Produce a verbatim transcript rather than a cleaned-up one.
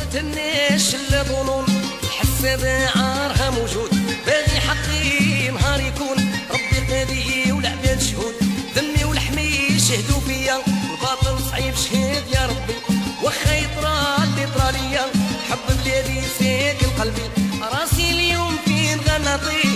تناش الظنون الحساب عارها موجود باغي حقي نهار يكون ربي قاضي والعباد شهود دمي ولحمي يشهدوا فيا الباطل صعيب شهيد يا ربي واخا يطرى اللي طرى ليا حب بلادي ساكن قلبي راسي اليوم فين غنطي